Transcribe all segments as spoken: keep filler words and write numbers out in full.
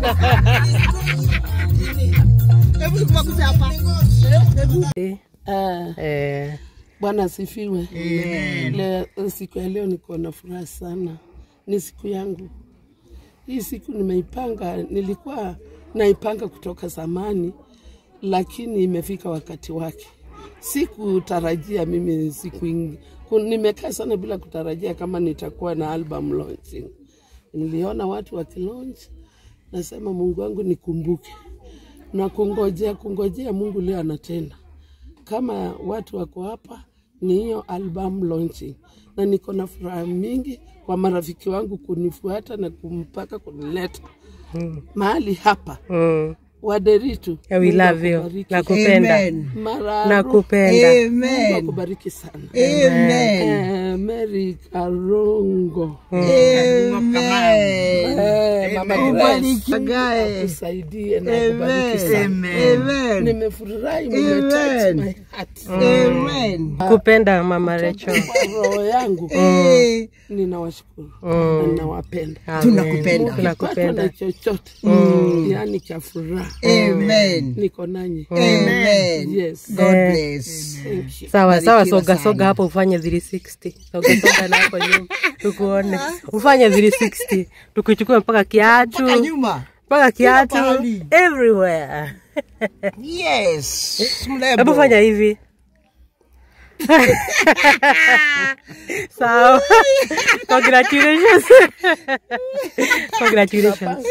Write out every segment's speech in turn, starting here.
Eh, Bwana asifiwe. Le siku ya leo niko na furaha sana. Ni siku yangu. Hii siku nimeipanga, nilikuwa naipanga kutoka zamani, lakini imefika wakati wake. Sikutarajia mimi siku ingi. Nimekaa sana bila kutarajia kama nitakuwa na album launching. Niliona watu wakilaunch, nasema Mungu wangu nikumbuke. Na kungojea kungojea Mungu leo anatenda. Kama watu wako hapa ni hiyo album launching. Na niko na furaha mingi kwa marafiki wangu kunifuata na kumpaka kunileta mm. mahali hapa. Mm. Waderitu. Yeah, we love you. Nakupenda. Nakupenda. Amen. Nakubariki sana. Amen. Uh, Mary Karongo. Amen. Eh, Mama kubariki. Akusaidie na kubariki sana. Amen. Nimefurahi, nimetouch my heart. Amen. Nakupenda Mama Rachel. Roho yangu. Ninawashukuru. Na ninawapenda. Tunakupenda. Tunakupenda chochote. Yaani cha furaha. Amen. Niko nanyi. Amen. Yes. God bless. Thank you. Sawa sawa, soga soga hapo ufanye three sixty. Soga soga na hapo nyuma. Tukuone. Ufanye three sixty. Tukuchukue mpaka kiatu. Mpaka nyuma. Mpaka kiatu. Everywhere. Yes. Hebu fanya hivi. Sawa. Congratulations. Congratulations.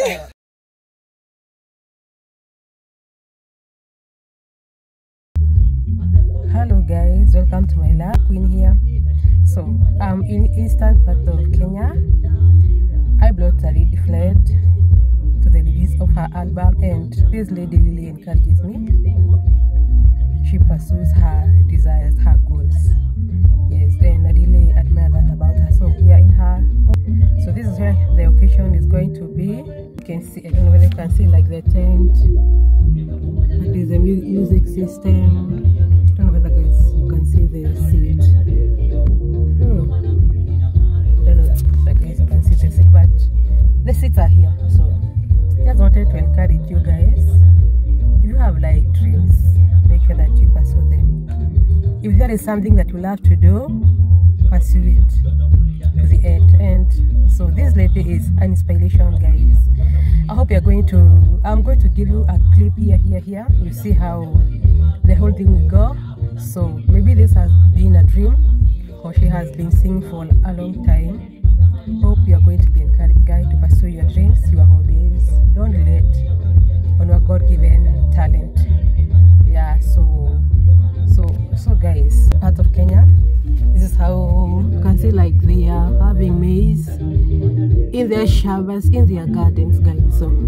Hello guys, welcome to my lab. Queen here. So I'm in eastern part of Kenya. I brought a lady fled to the release of her album, and this lady really encourages me. She pursues her desires, her goals. Yes, and I really admire that about her. So we are in her home. So this is where the occasion is going to be. You can see, I don't know whether you can see like the tent. It is a mu music system. I don't know whether guys you can see the seat. Hmm. I don't know if guys you can see the seat, but the seats are here. So just wanted to encourage you guys. If you have like dreams, make sure that you pursue them. If there is something that you love to do, pursue it to the end. And so this lady is an inspiration, guys. I hope you're going to, I'm going to give you a clip here, here, here. You see how the whole thing will go. So maybe this has been a dream, or she has been singing for a long time. Hope you are going to be encouraged, guys, to pursue your dreams, your hobbies. Don't relate on your God-given talent. Yeah, so so so guys, part of Kenya, this is how you can see like they are having maize in their showers, in their gardens, guys. So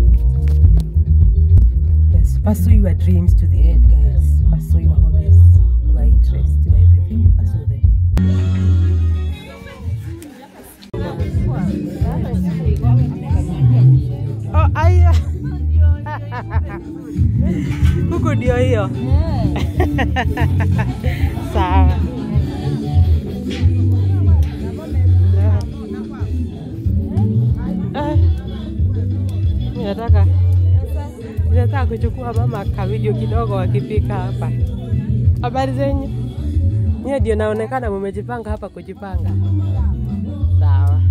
yes, pursue your dreams to the end, guys. Pursue your hobbies, your interests, your everything. Pursue them. Oh, aya. Huku ndio hiyo. Sawa. Nataka nataka kuchukua mama ka video kidogo wakipika hapa. Habari zenyu? Nyie ndio naonekana mmejipanga hapa kujipanga. Sawa.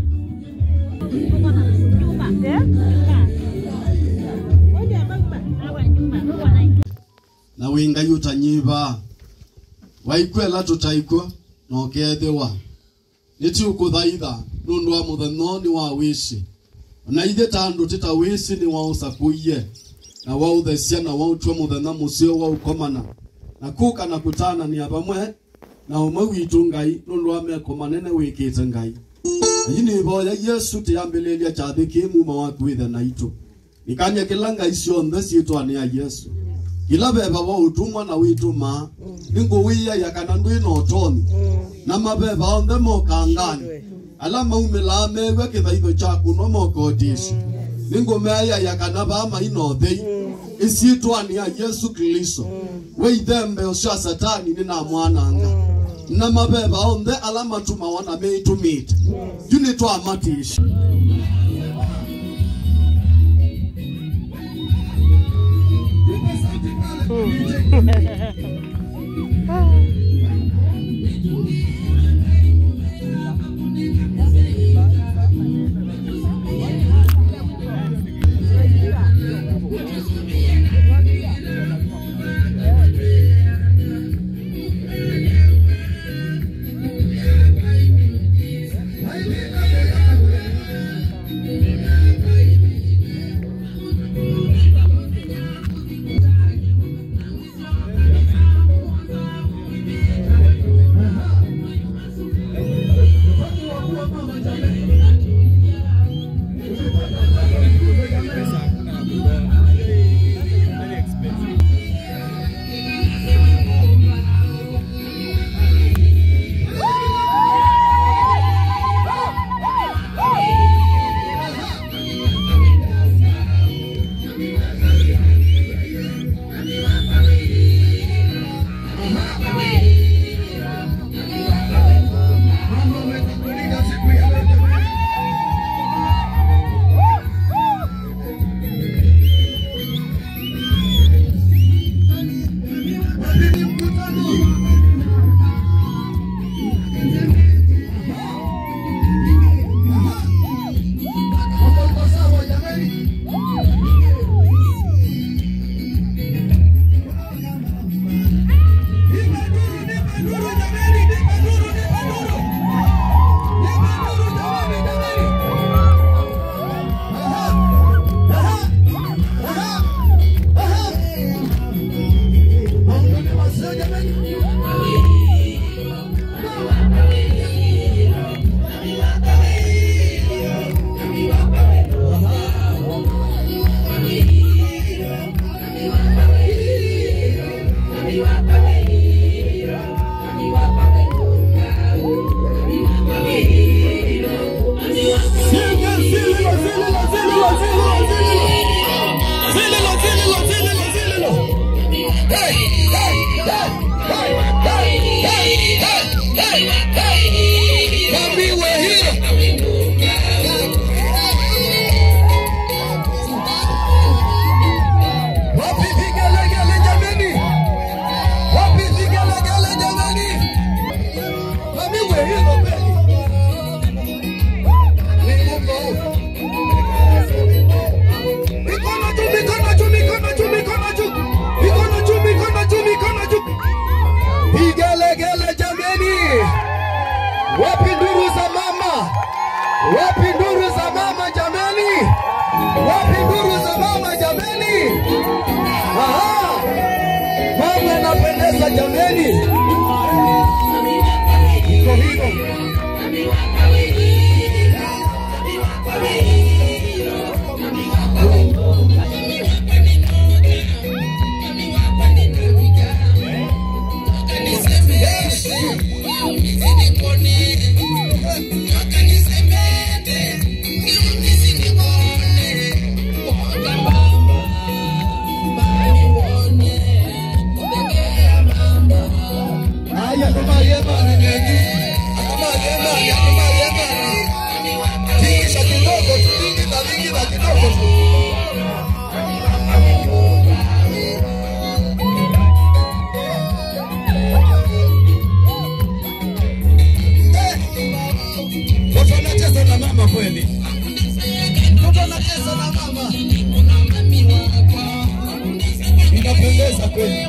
Na winga yutanyiba waikwela tutaikwa no kethewa niti ukuthaitha nundu wa muthano ni wa wici na ithe tandu tita wici ni wa usakuie na wa uthecia na wa utwa muthana mucio wa ukomana na kuka na kutana ni abamwe na umwe witu ngai nundu wa meko manene wikite ngai yini boya Yesu tiyambelelia chathiki muma wa kwitha na itu nikanya kilanga icio nthe ciitwa ni ya Yesu ila beba wa utumwa na wituma ningo wiya yakana ndwi no toni na mabeba onde mokangani ala maumela mewe kithaitho chaku no mokodisi ningo meya yakana ba ma inothe isitwa ni ya Yesu Kristo we ithembe osha satani ni na mwananga na mabeba onde ala matuma wana meitumite yuni to amatishi Wapi nduru za mama? Wapi nduru za mama jameni? Wapi nduru za mama jameni? Aha! Mama anapendeza jameni. Iko hivyo. Inapendeza kweli.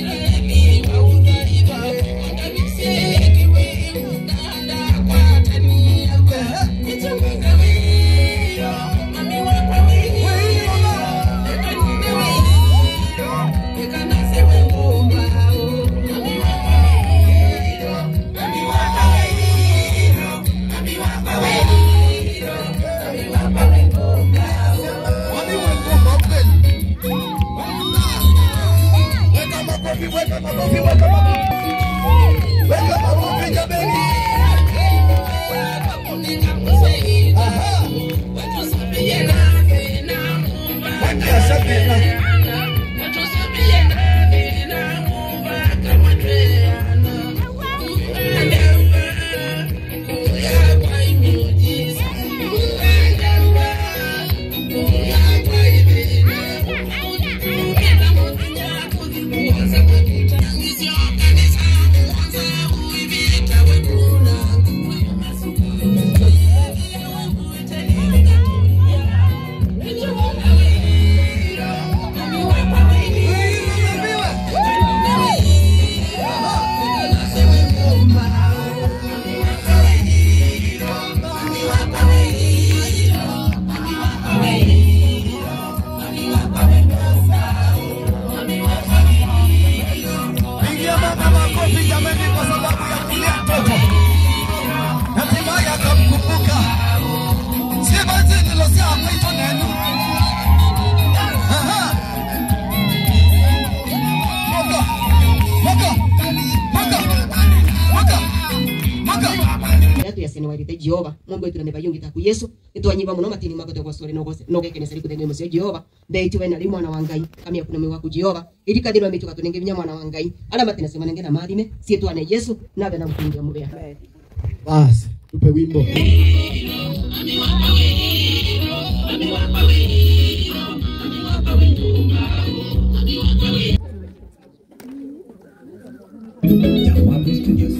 Weka mabofi, weka mabofi. Weka mabofi jameni. Aha. Weka sabina. twagite Jehova Mungu wetu na nebayungi taku Yesu nitwanyiba muno matini mako twa story no gose no gekene sari kuthenge musio Jehova beiti wena ri mwana wa Ngai kamia kuna mwa ku Jehova irika dirwa mitu katunenge binya mwana wa Ngai ala matena sema nenge na madime sie twane Yesu na bena mtingia mubea basi tupe wimbo Jawabu Studios.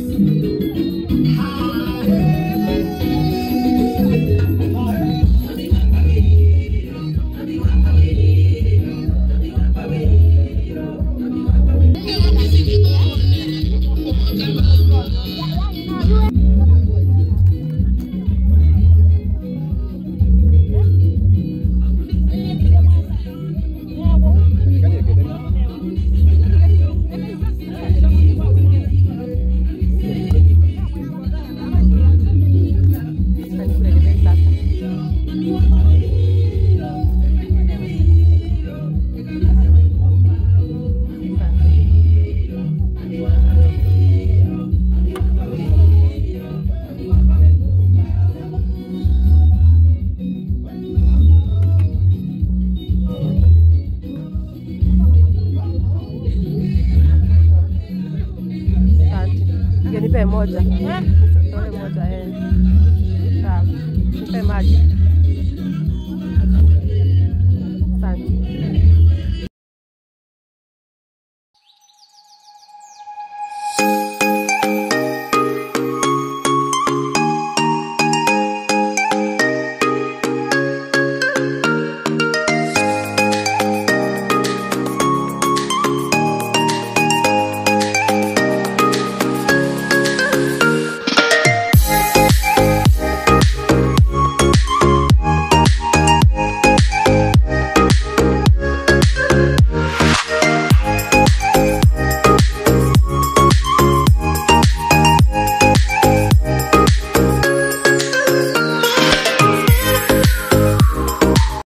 Nipe moja.